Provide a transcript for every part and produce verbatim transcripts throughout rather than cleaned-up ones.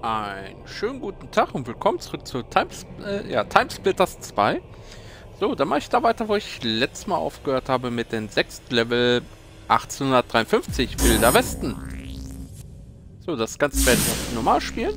Einen schönen guten Tag und willkommen zurück zu Times, äh, ja, Timesplitters zwei. So, dann mache ich da weiter, wo ich letztes Mal aufgehört habe mit dem sechsten Level achtzehnhundertdreiundfünfzig, Wilder Westen. So, das Ganze werden wir normal spielen.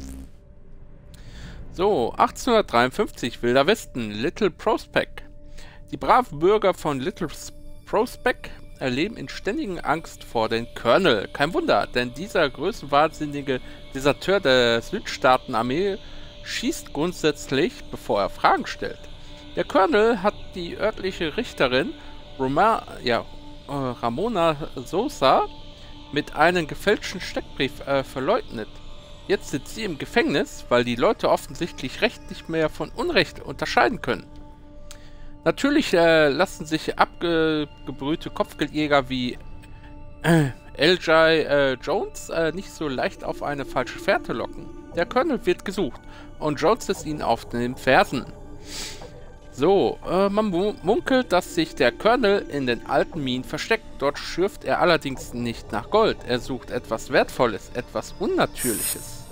So, achtzehnhundertdreiundfünfzig, Wilder Westen, Little Prospect. Die braven Bürger von Little Prospect erleben in ständiger Angst vor den Colonel. Kein Wunder, denn dieser größenwahnsinnige Deserteur der Südstaatenarmee schießt grundsätzlich, bevor er Fragen stellt. Der Colonel hat die örtliche Richterin Roma, ja, äh, Ramona Sosa mit einem gefälschten Steckbrief äh, verleugnet. Jetzt sitzt sie im Gefängnis, weil die Leute offensichtlich Recht nicht mehr von Unrecht unterscheiden können. Natürlich äh, lassen sich abgebrühte Kopfgeldjäger wie äh, L J äh, Jones äh, nicht so leicht auf eine falsche Fährte locken. Der Colonel wird gesucht und Jones ist ihnen auf den Fersen. So, äh, man munkelt, dass sich der Colonel in den alten Minen versteckt. Dort schürft er allerdings nicht nach Gold. Er sucht etwas Wertvolles, etwas Unnatürliches.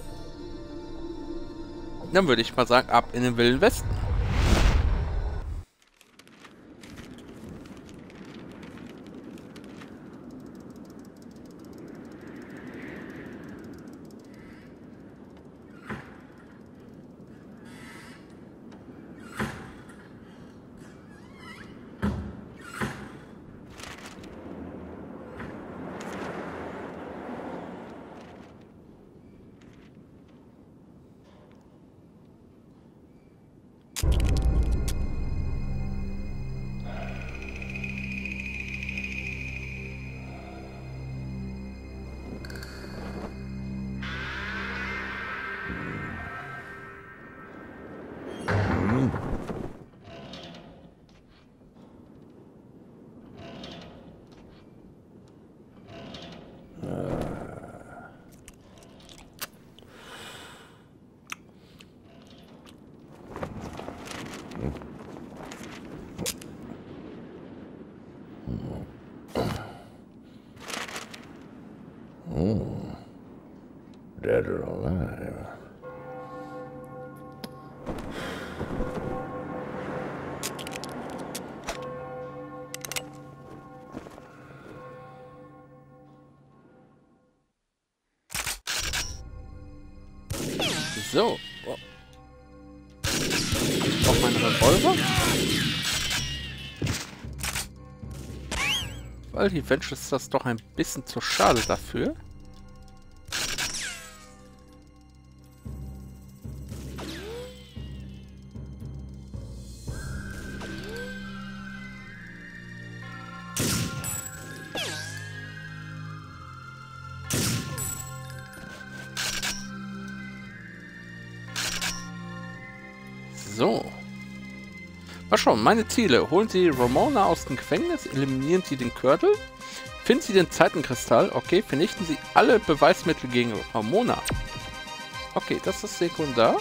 Dann würde ich mal sagen, ab in den Wilden Westen. Dead or alive. So. Oh. Ich brauche meinen Revolver. Weil die Venture ist das doch ein bisschen zu schade dafür. So. Mal schauen, meine Ziele. Holen Sie Ramona aus dem Gefängnis, eliminieren Sie den Colonel, finden Sie den Zeitenkristall, okay, vernichten Sie alle Beweismittel gegen Ramona. Okay, das ist sekundär.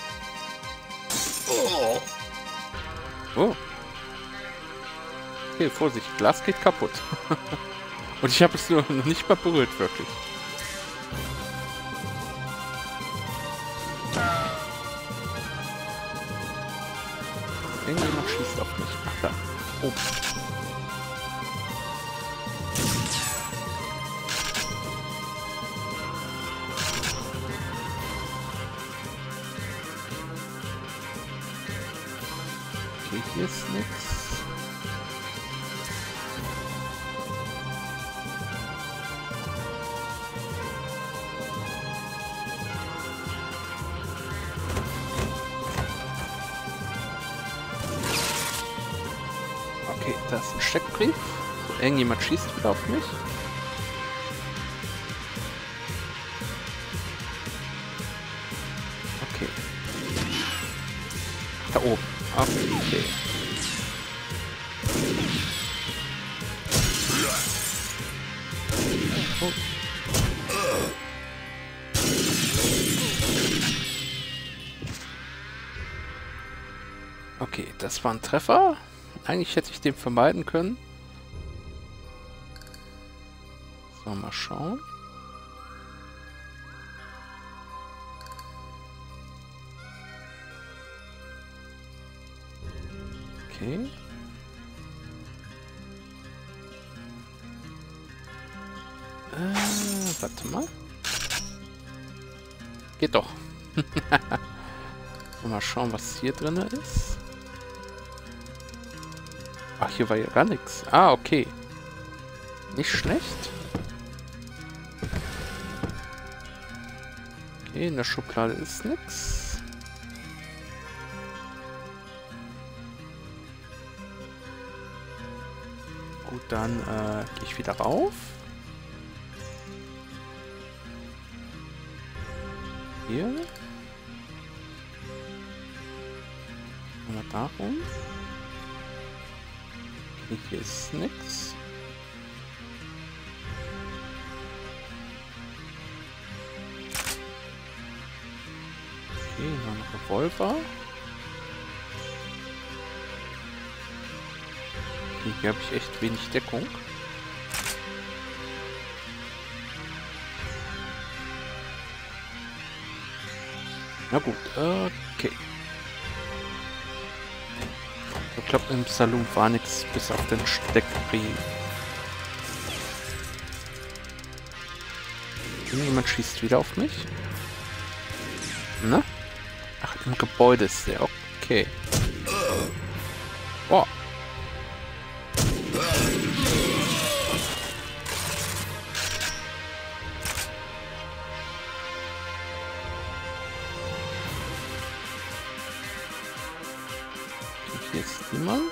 Oh. Okay, Vorsicht, Glas geht kaputt. Und ich habe es nur noch nicht mal berührt, wirklich. Irgendjemand schießt auf mich. Ach da. Oh. Okay, hier ist nichts. Okay, da ist ein Steckbrief. So, irgendjemand schießt wieder auf mich. Okay. Da oben. Okay. Oh. Okay, das war ein Treffer. Eigentlich hätte ich den vermeiden können. So, mal schauen. Okay. Äh, warte mal. Geht doch. Mal schauen, was hier drin ist. Ach, hier war ja gar nichts. Ah, okay. Nicht schlecht. Okay, in der Schublade ist nichts. Gut, dann äh, gehe ich wieder rauf. Hier. Mal da rum. Okay, hier ist nichts. Okay, noch ein Revolver. Okay, hier habe ich echt wenig Deckung. Na gut, okay. Ich glaube, im Saloon war nichts bis auf den Steckbrief. Irgendjemand schießt wieder auf mich. Ne? Ach, im Gebäude ist der. Okay. Boah. Hier ist niemand.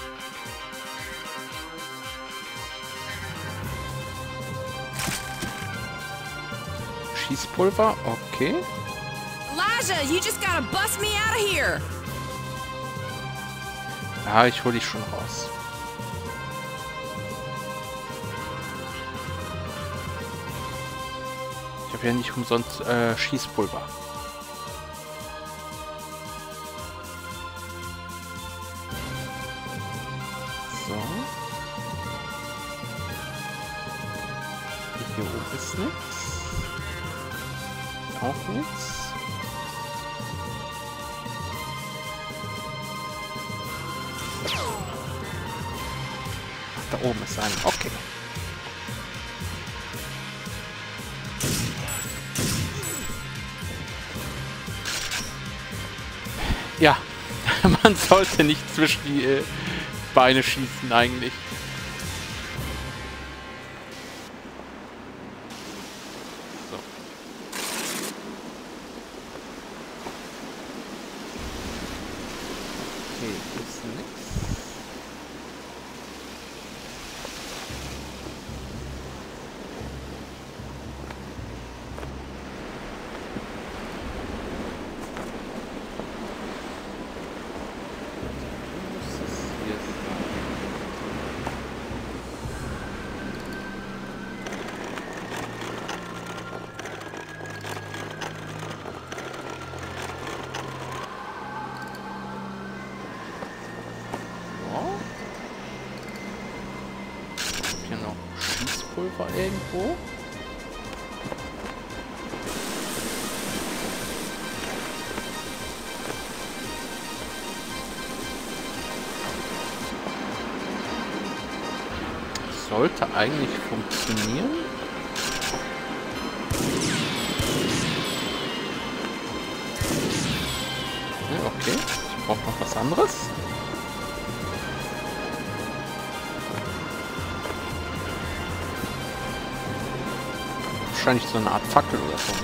Schießpulver, okay. Elijah, you just gotta bust me out of here. Ja, ich hole dich schon raus. Ich habe ja nicht umsonst äh, Schießpulver. So. Hier oben ist nichts. Auch nichts. Da oben ist ein. Okay. Ja, man sollte nicht zwischen die äh, Beine schießen eigentlich. So. Okay, hier ist nichts. Hier noch Schießpulver irgendwo. Sollte eigentlich funktionieren. Ja, okay, ich brauche noch was anderes. Wahrscheinlich so eine Art Fackel oder so.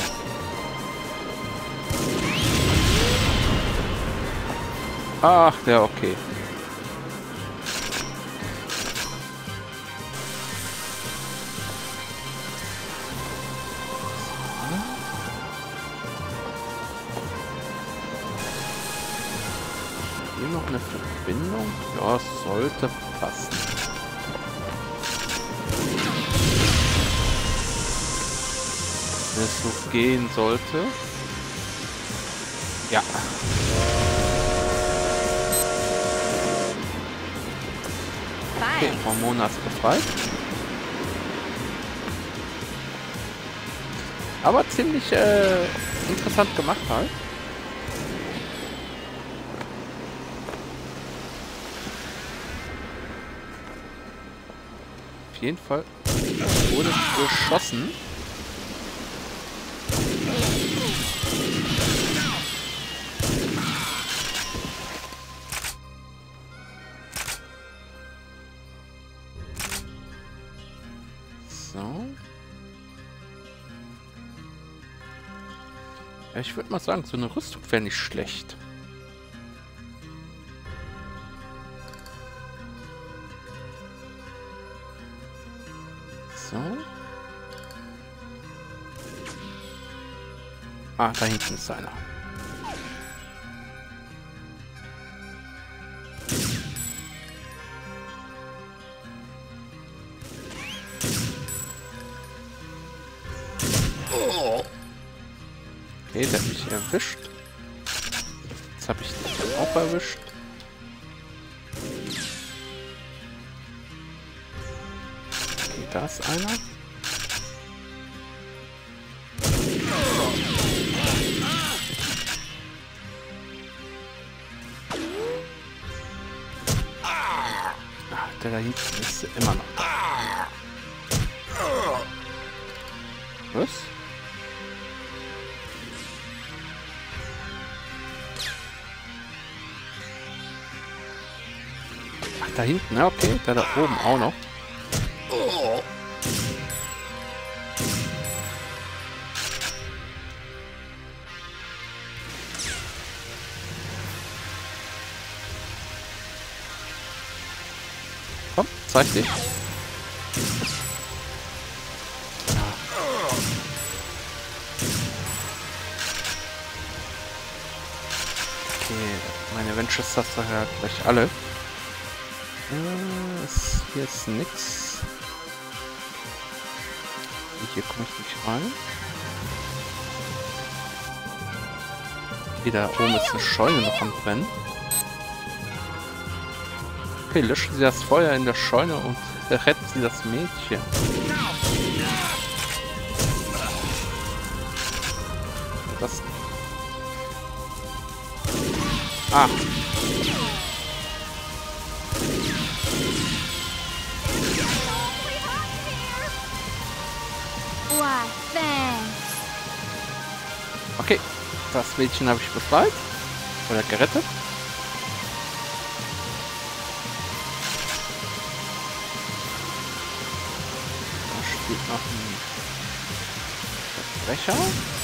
Ach, der okay. Hier noch eine Verbindung. Ja, es sollte passen. Wenn es so gehen sollte. Ja. Okay, Hormone ist befreit. Aber ziemlich äh, interessant gemacht halt. jeden Fall wurde geschossen. So. Ja, ich würde mal sagen, so eine Rüstung wäre nicht schlecht. So. Ah, da hinten ist einer. Okay, der hat mich erwischt. Jetzt habe ich den auch erwischt. Okay, da ist einer. Ah, der da hinten ist immer noch da. Was? Ach, da hinten, ja, okay. Der da oben auch noch. Komm, zeig dich. Okay, meine Winchester hat gleich alle. Äh, ist, hier ist nix. Hier komme ich nicht rein. Okay, da oben ist eine Scheune noch am Brennen. Okay, löschen Sie das Feuer in der Scheune und retten Sie das Mädchen. Das... Ah. Okay, das Mädchen habe ich befreit. Oder gerettet. Da spielt noch ein Verbrecher.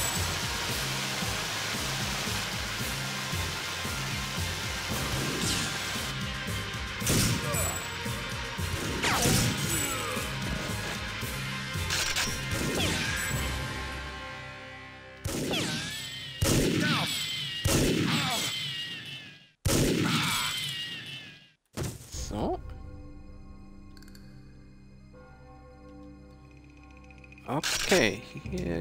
So. Okay, hier.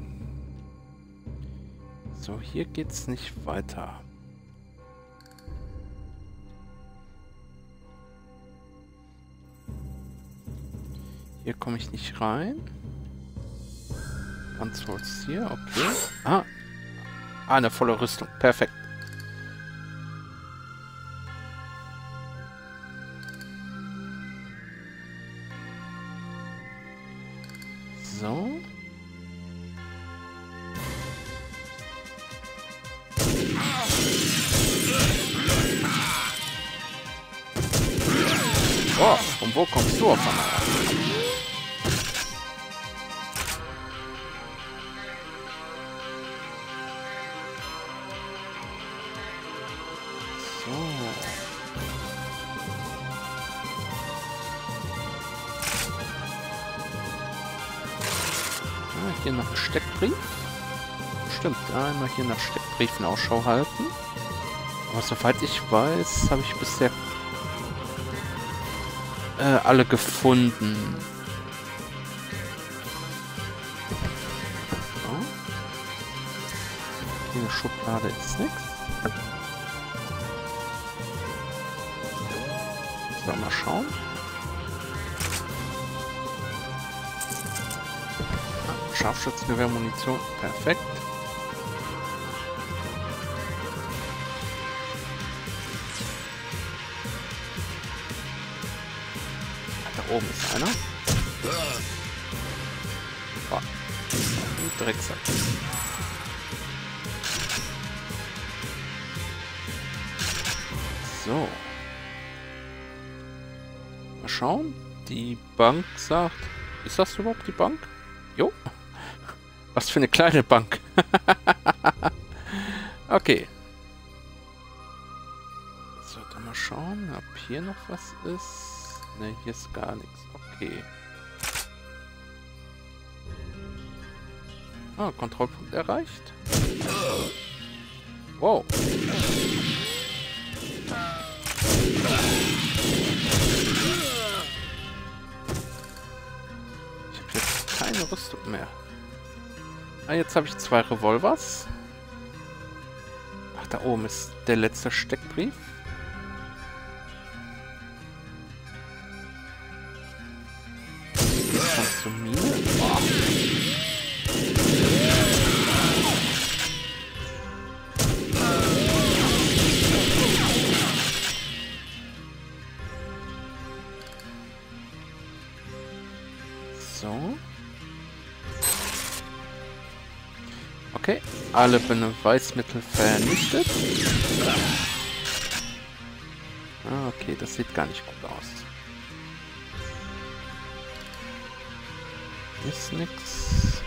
So, hier geht's nicht weiter. Hier komme ich nicht rein. Consoles hier, okay. Ah. Ah, eine volle Rüstung. Perfekt. So. Oh, und wo kommst du auf einmal? So. Ah, hier nach Steckbrief. Stimmt, einmal hier nach Steckbriefen Ausschau halten. Aber soweit ich weiß, habe ich bisher äh, alle gefunden. So. Hier eine Schublade ist nichts. So, mal schauen. Ah, Scharfschützengewehr, Munition, perfekt. Da oben ist einer. Oh. Ein Drecksack. So. Mal schauen. Die Bank sagt... Ist das überhaupt die Bank? Jo. Was für eine kleine Bank. Okay. So, dann mal schauen, ob hier noch was ist. Ne, hier ist gar nichts. Okay. Ah, Kontrollpunkt erreicht. Wow. Ich habe jetzt keine Rüstung mehr. Ah, jetzt habe ich zwei Revolvers. Ach, da oben ist der letzte Steckbrief. Geht's schon zur Mine? Boah. So. Okay, alle Beweismittel vernichtet. Ah, okay, das sieht gar nicht gut aus. Ist nix.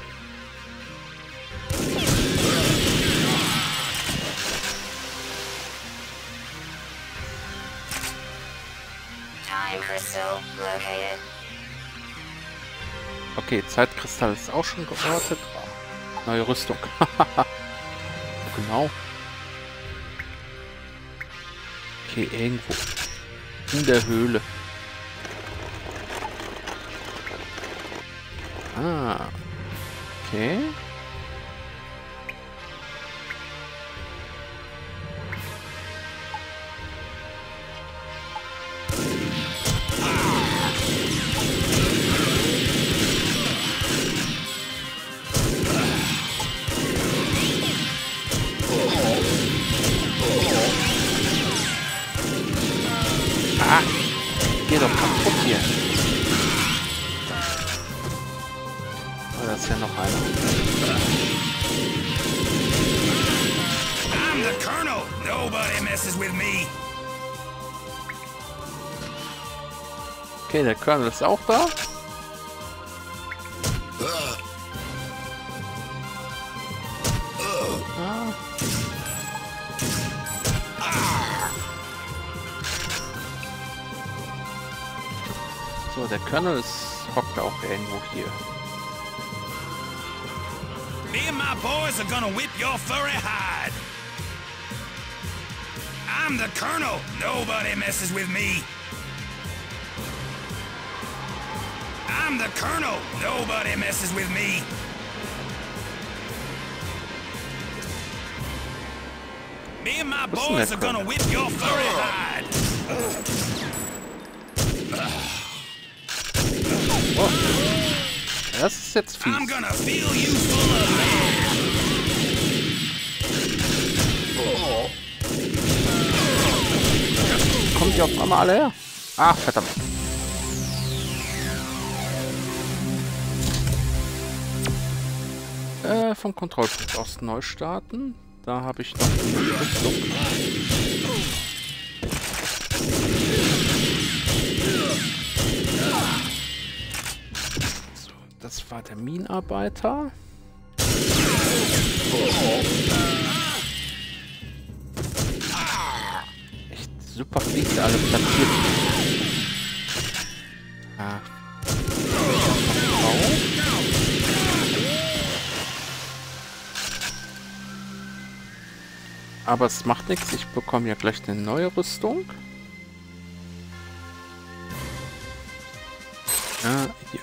Time crystal located. Okay, Zeitkristall ist auch schon geortet. Neue Rüstung. Genau. Okay, irgendwo in der Höhle. Ah. Okay. Ah, geh doch kaputt hier. Oh, da ist ja noch einer. I'm the Colonel. Nobody messes with me. Okay, der Colonel ist auch da. Ah. So, der Colonel ist, hockt auch irgendwo hier. Me and my boys are gonna whip your furry hide. I'm the Colonel. Nobody messes with me. I'm the Colonel. Nobody messes with me. Me and my What's in boys that are gonna Colonel? whip your furry hide. Oh. Das ist jetzt fies. I'm gonna feel you full of Kommen die auf einmal alle her? Ach, verdammt. Äh, vom Kontrollpunkt aus neu starten. Da habe ich noch eine Rüstung. So, das war der Minenarbeiter. Echt super fies, alle platziert. Ah. Aber es macht nichts, ich bekomme ja gleich eine neue Rüstung. Ah, hier.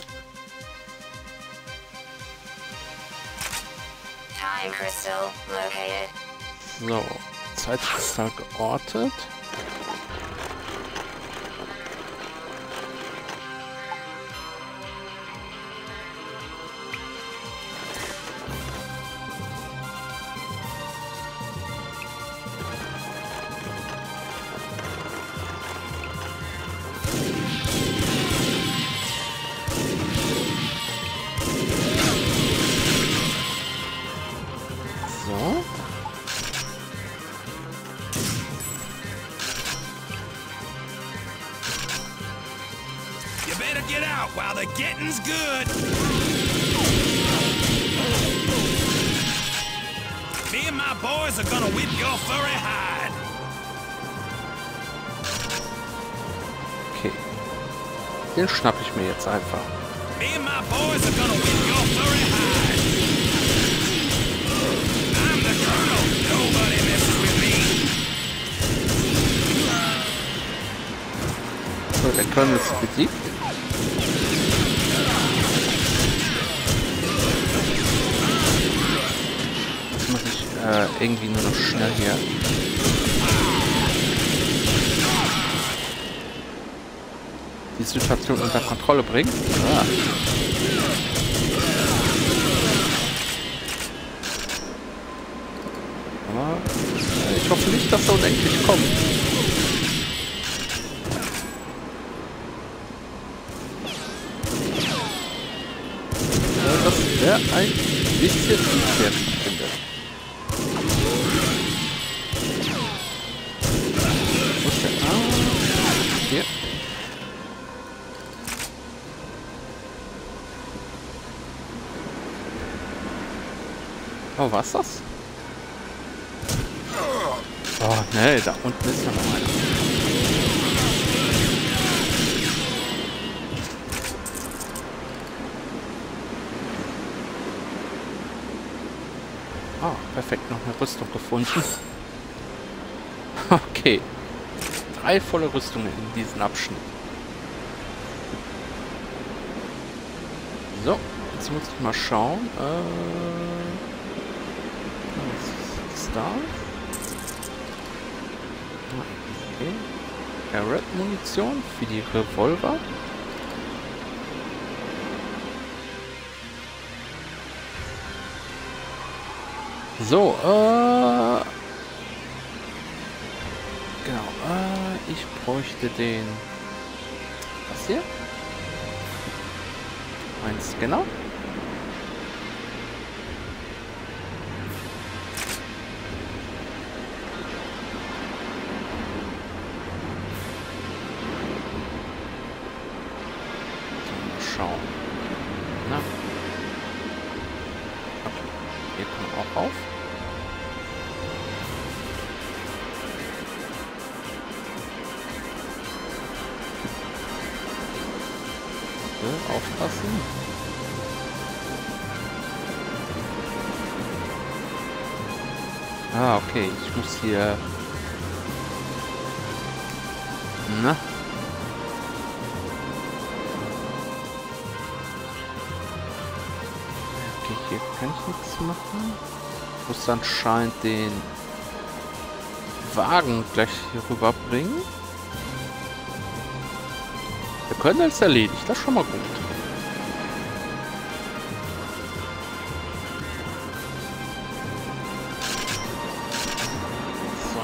Time crystal located. So, Zeitkristall geortet. out while the getting's good. Me and my boys are gonna whip your furry hide. Okay. Den schnapp ich mir jetzt einfach. Me and my boys are gonna whip your furry hide. I'm the Colonel. Nobody messes with me. So, der Colonel ist besiegt. Jetzt muss ich äh, irgendwie nur noch schnell hier. Die Situation unter Kontrolle bringen. Ah. Aber äh, ich hoffe nicht, dass er unendlich kommt. Das wäre ein bisschen unfair, wie ich finde. Wo ist der? Ah, hier. Oh, was das? Oh, nee, da unten ist ja noch einer. Ah, perfekt, noch eine Rüstung gefunden. Okay. Drei volle Rüstungen in diesem Abschnitt. So, jetzt muss ich mal schauen. Äh, was ist da? Okay. Barrett-Munition für die Revolver. So, äh... genau, äh, ich bräuchte den... Was hier? Ein Scanner. So, mal schauen. Na. Okay, hier kommt auch auf. Aufpassen. Ah, okay. Ich muss hier... Na? Okay, hier kann ich nichts machen. Ich muss anscheinend den Wagen gleich hier rüberbringen. Der Colonel ist erledigt, das ist schon mal gut. So.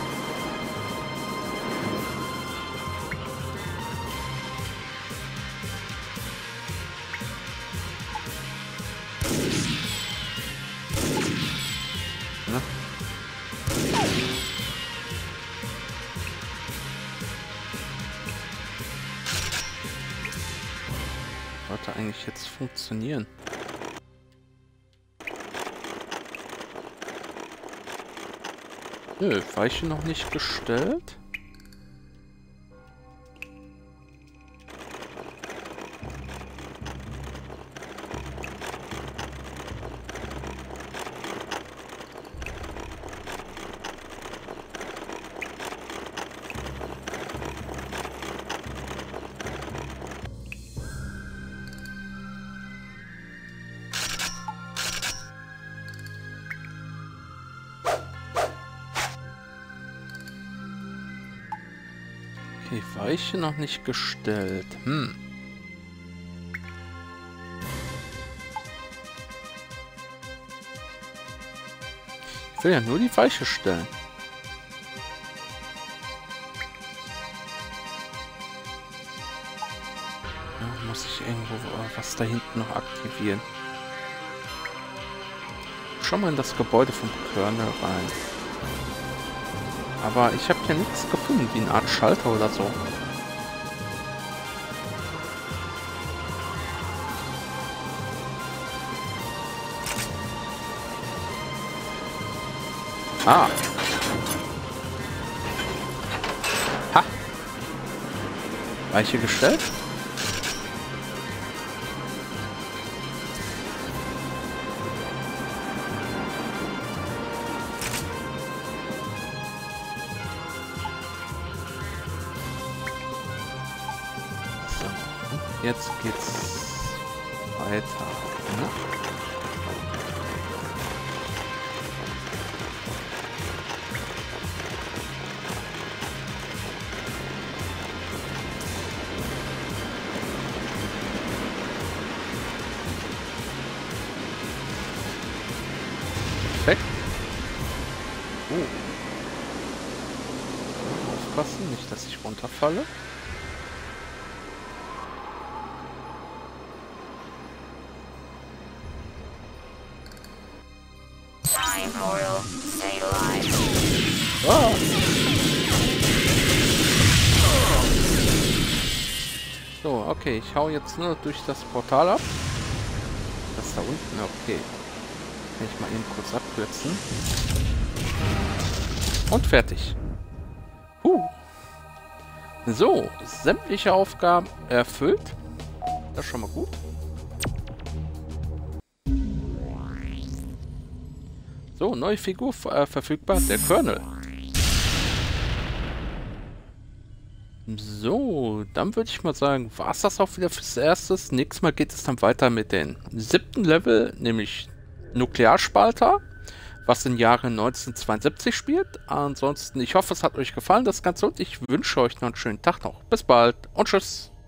Na? Sollte eigentlich jetzt funktionieren. Nö, Weiche noch nicht gestellt. Okay, Weiche noch nicht gestellt. Hm. Ich will ja nur die Weiche stellen. Ja, muss ich irgendwo was da hinten noch aktivieren. Schau mal in das Gebäude vom Colonel rein. Aber ich habe hier nichts gefunden, wie eine Art Schalter oder so. Ah. Ha. Weiche gestellt. So. Jetzt geht's weiter. Ne? Perfekt. Oh. Aufpassen, nicht, dass ich runterfalle. Time portal stabilized. Ah. So, okay, ich hau jetzt nur durch das Portal ab. Das da unten, okay. Kann ich mal eben kurz abkürzen. Und fertig. Uh. So, sämtliche Aufgaben erfüllt. Das ist schon mal gut. So, neue Figur äh, verfügbar, der Colonel. So, dann würde ich mal sagen, war es das auch wieder fürs Erste. Nächstes Mal geht es dann weiter mit dem siebten Level, nämlich Nuklearspalter, was im Jahre neunzehnhundertzweiundsiebzig spielt. Ansonsten, ich hoffe, es hat euch gefallen, das Ganze, und ich wünsche euch noch einen schönen Tag noch. Bis bald und tschüss.